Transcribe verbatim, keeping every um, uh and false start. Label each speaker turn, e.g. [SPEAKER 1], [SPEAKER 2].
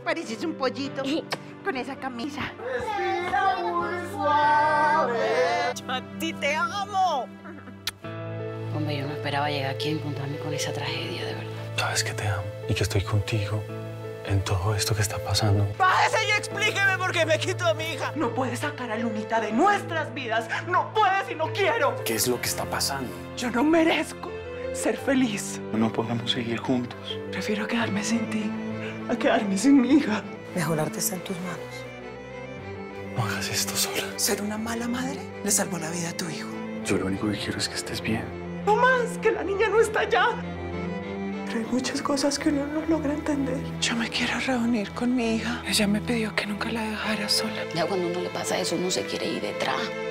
[SPEAKER 1] Pareces un pollito con esa camisa.
[SPEAKER 2] Respira muy suave.
[SPEAKER 3] Yo a ti te amo.
[SPEAKER 4] Hombre, yo no esperaba llegar aquí a encontrarme con esa tragedia, de verdad.
[SPEAKER 5] Sabes que te amo y que estoy contigo en todo esto que está pasando.
[SPEAKER 3] Bájese y explíqueme por qué me quitó a mi hija.
[SPEAKER 2] No puedes sacar a Lunita de nuestras vidas. No puedes y no quiero.
[SPEAKER 5] ¿Qué es lo que está pasando?
[SPEAKER 2] Yo no merezco ser feliz.
[SPEAKER 5] No podemos seguir juntos.
[SPEAKER 2] Prefiero quedarme sin ti a quedarme sin mi hija.
[SPEAKER 3] Mejorarte está en tus manos.
[SPEAKER 5] No hagas esto sola.
[SPEAKER 3] Ser una mala madre le salvó la vida a tu hijo.
[SPEAKER 5] Yo lo único que quiero es que estés bien.
[SPEAKER 2] No más, que la niña no está allá. Pero hay muchas cosas que uno no logra entender. Yo me quiero reunir con mi hija. Ella me pidió que nunca la dejara sola.
[SPEAKER 4] Ya cuando uno le pasa eso, uno se quiere ir detrás.